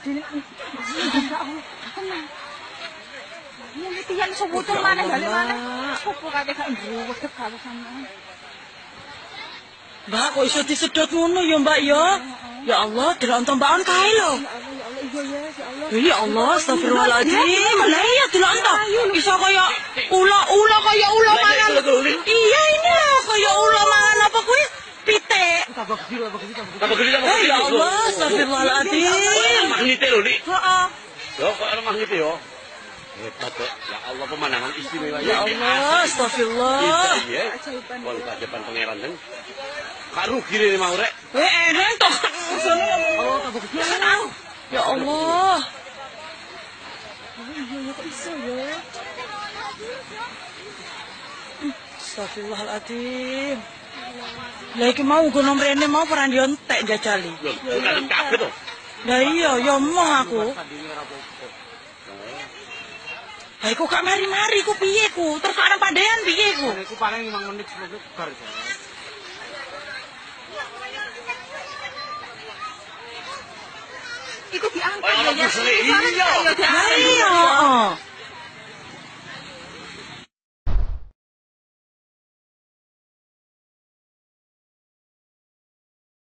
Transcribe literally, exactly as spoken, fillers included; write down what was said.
Tenang. Ini tiyan sebutung mana balik mana? Sopo kate gak ngruwet karo sampean. Mbak, kok iso disedot ngono ya, Mbak ya? Ya Allah, dilontong mbakon kae lho. Ya Allah, astagfirullahaladzim. Lah iya dilontong. Iso kaya ula-ula kaya ula mangan. Iya ini lah kaya ula mangan apa kuwi? Pitik. Tambah gede, tambah gede, tambah tambah gede. Ya Allah, astagfirullahaladzim. Magnete lho, Dik. Heeh. Yo, kok ana magnete yo. Hebat kok. Ya Allah, pemandangan istimewa. Ya Allah, astagfirullah. Iya. Wong kajepan pangeran ten. Kak rugi rene mau rek. Eh, eh, toh. Oh, tambah gede. Ya Allah. Iya kok iso ya. Astagfirullahaladzim. Lah iki mau gono mrene mau ora ndiontek jajali. Bukan kabeh to. Lah iya, ya emoh aku. Lah iku gak mari-mari ku piye ku? Terus ana pandean piye ku? Iku paling lima menit sepuluh menit bar. Iku diangkat ya. Iya. Iya,